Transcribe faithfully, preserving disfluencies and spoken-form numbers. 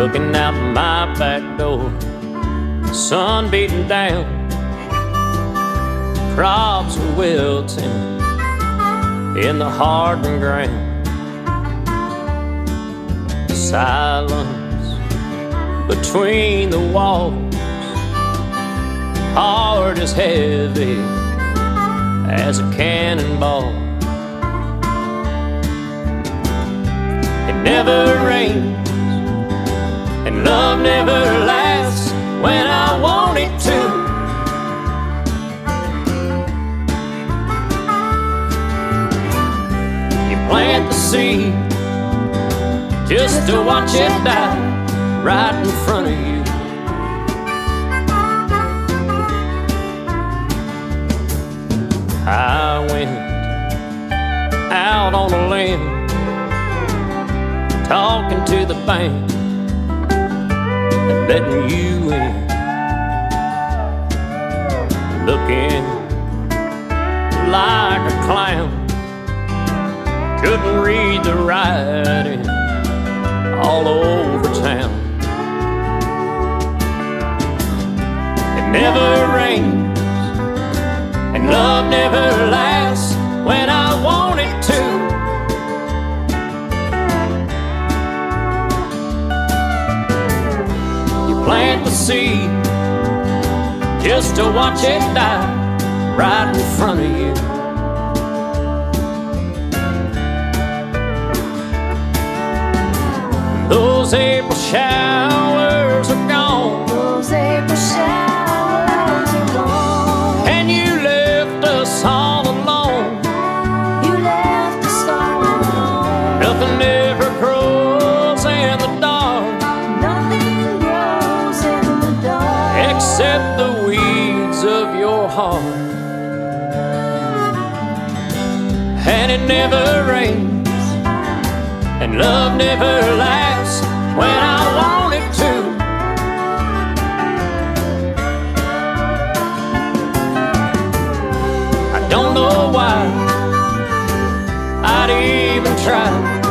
looking out my back door, sun beating down, crops are wilting in the hardened ground. Silence between the walls, heart is heavy as a cannonball. It never rains and love never lasts when I want it to. You plant the seed just to watch it die right in front of you. I went out on a limb, talking to the bank and letting you in, looking like a clown. Couldn't read the writing all over town. It never rains and love never lasts when I want it to. You plant the seed just to watch it die right in front of you. Those April showers are gone. Those April showers are gone. And you left us all alone. You left us all alone. Nothing ever grows in the dark. Nothing grows in the dark Except the weeds of your heart. And it never rains and love never lasts when I want it to. I don't know why I'd even try.